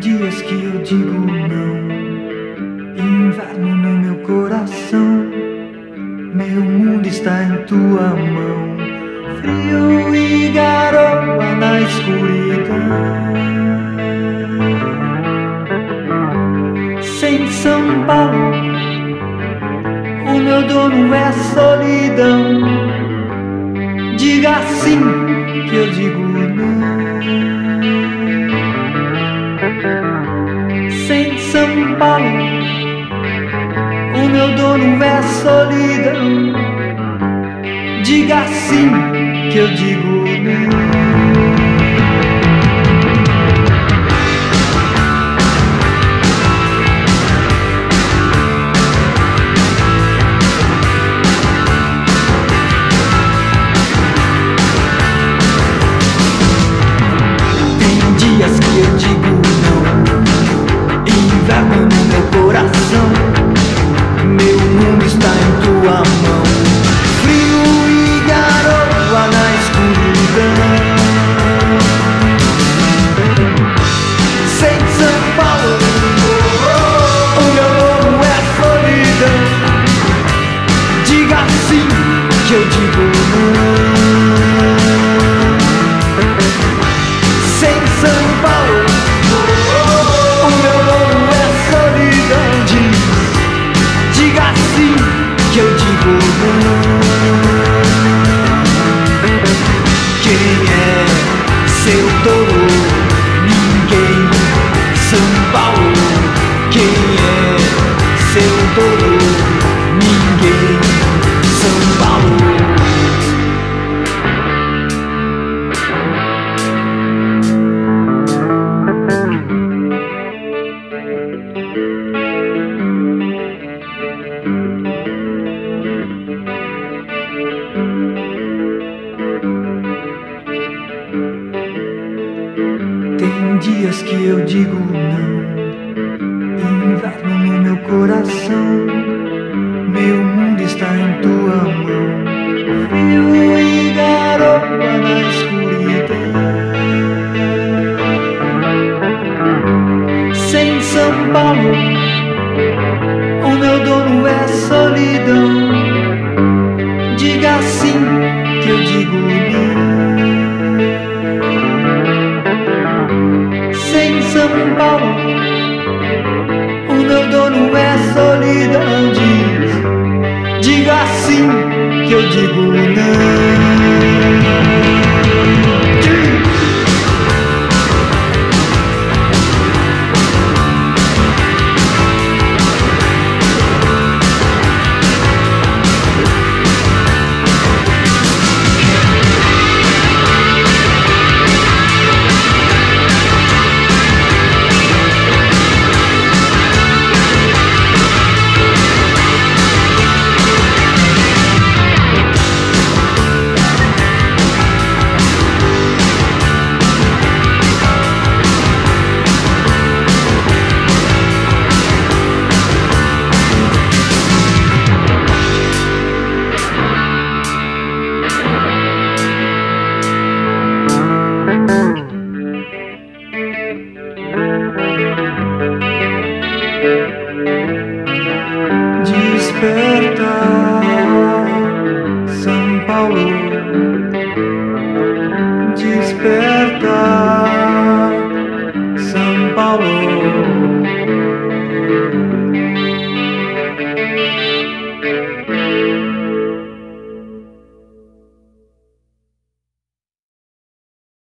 dias que eu digo não, inverno no meu coração. Meu mundo está em tua mão, frio e garoa na escuridão. Sem São Paulo, o meu dono é solidão. Diga sim que eu digo não. Sem São Paulo, o meu dono é solidão. Diga sim que eu digo não. Eu digo não, inverno no meu coração. Meu mundo está em tua mão, frio e garoa na escuridão. Sem São Paulo, o meu dono é solidão. Diga sim que eu digo não. Sem São Paulo, o meu dono é solidão. Diga sim que eu digo não. Quem é seu dono? Ninguém. São Paulo. Quem é seu dono? Ninguém. São Paulo. Tem dias que eu digo não, inverno no meu coração. Meu mundo está em tua mão, frio e garoa na escuridão. Sem São Paulo, o meu dono é solidão. Diga sim que eu digo não. Sem São Paulo,